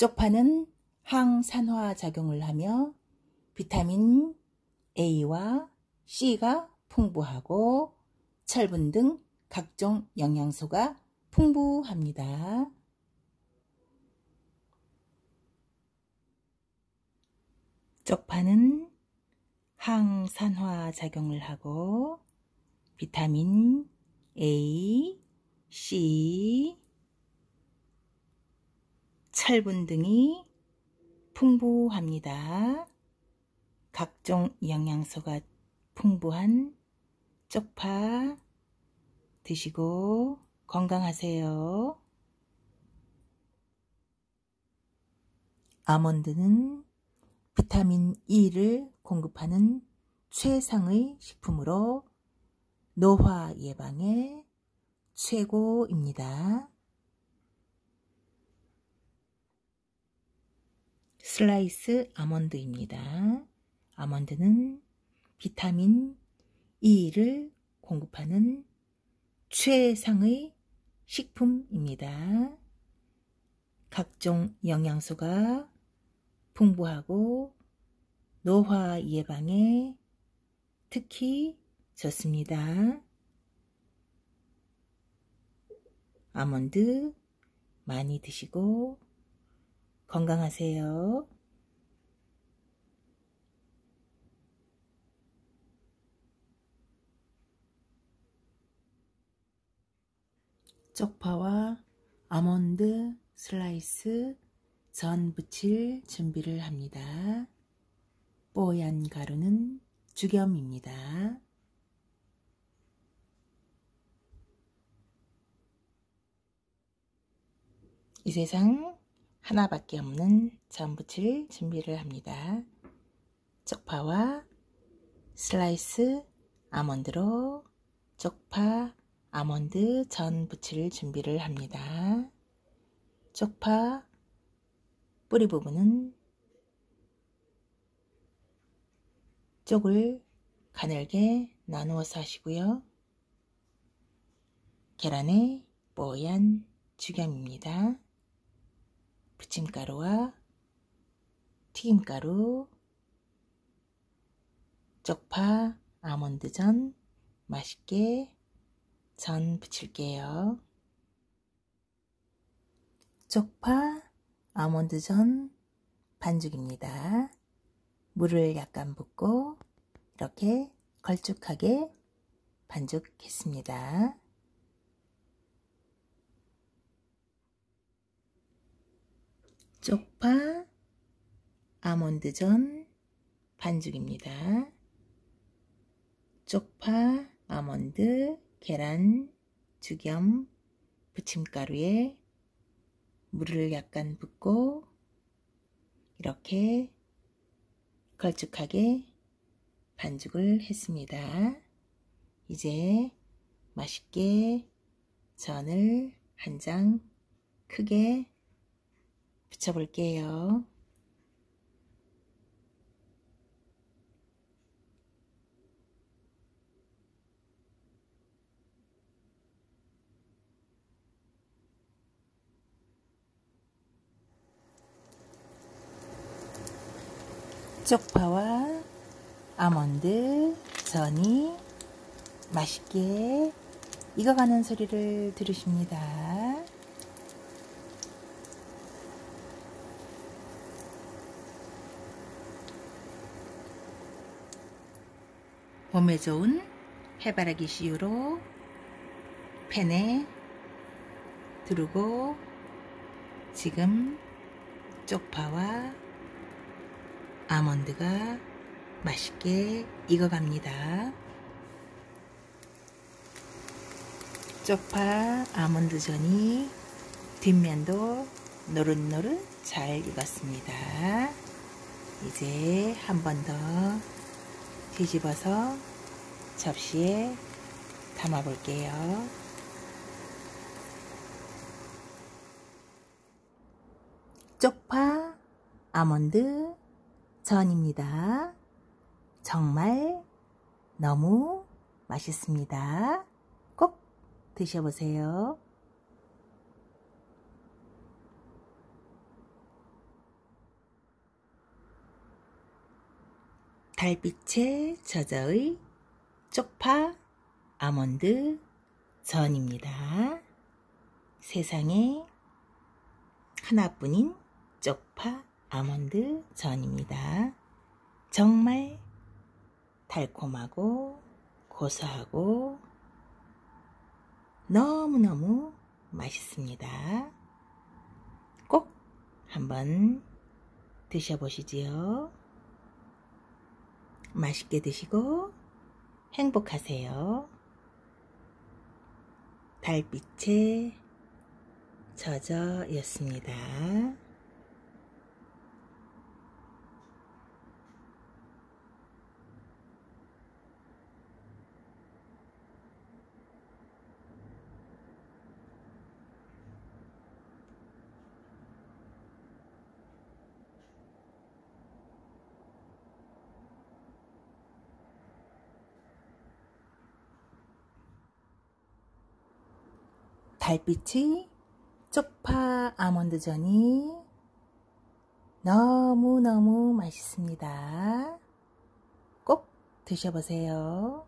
쪽파는 항산화 작용을 하며 비타민 A와 C가 풍부하고 철분 등 각종 영양소가 풍부합니다. 쪽파는 항산화 작용을 하고 비타민 A, C, 철분 등이 풍부합니다. 각종 영양소가 풍부한 쪽파 드시고 건강하세요. 아몬드는 비타민 E를 공급하는 최상의 식품으로 노화 예방에 최고입니다. 슬라이스 아몬드입니다. 아몬드는 비타민 E를 공급하는 최상의 식품입니다. 각종 영양소가 풍부하고 노화 예방에 특히 좋습니다. 아몬드 많이 드시고 건강하세요. 쪽파와 아몬드 슬라이스 전 부칠 준비를 합니다. 뽀얀 가루는 죽염입니다. 이 세상 하나밖에 없는 전 부칠 준비를 합니다. 쪽파와 슬라이스 아몬드로 쪽파 아몬드 전 부칠 준비를 합니다. 쪽파 뿌리 부분은 쪽을 가늘게 나누어서 하시고요. 계란의 뽀얀 죽염입니다. 부침가루와 튀김가루, 쪽파 아몬드 전 맛있게 전 부칠게요. 쪽파 아몬드 전 반죽입니다. 물을 약간 붓고 이렇게 걸쭉하게 반죽했습니다. 쪽파 아몬드 전 반죽입니다. 쪽파 아몬드 계란 죽염 부침가루에 물을 약간 붓고 이렇게 걸쭉하게 반죽을 했습니다. 이제 맛있게 전을 한 장 크게 붙여볼게요. 쪽파와 아몬드 전이 맛있게 익어가는 소리를 들으십니다. 몸에 좋은 해바라기 씨유로 팬에 두르고 지금 쪽파와 아몬드가 맛있게 익어갑니다. 쪽파 아몬드 전이 뒷면도 노릇노릇 잘 익었습니다. 이제 한 번 더 뒤집어서 접시에 담아 볼게요. 쪽파 아몬드 전입니다. 정말 너무 맛있습니다. 꼭 드셔보세요. 달빛에 젖어의 쪽파 아몬드 전입니다. 세상에 하나뿐인 쪽파 아몬드 전입니다. 정말 달콤하고 고소하고 너무너무 맛있습니다. 꼭 한번 드셔보시지요. 맛있게 드시고 행복하세요. 달빛에 젖어였습니다. 달빛이 쪽파 아몬드전이 너무너무 맛있습니다. 꼭 드셔보세요.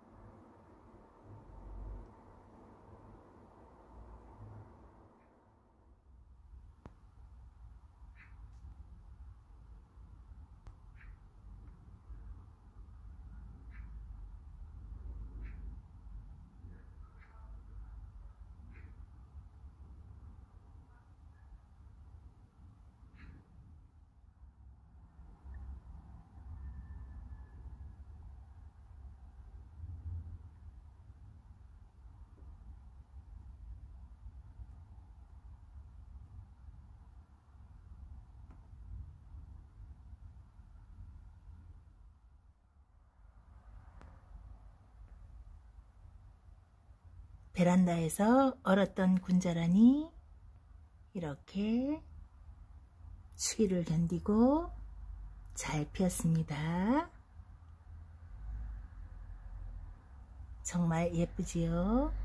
베란다에서 얼었던 군자란이 이렇게 추위를 견디고 잘 피었습니다. 정말 예쁘지요?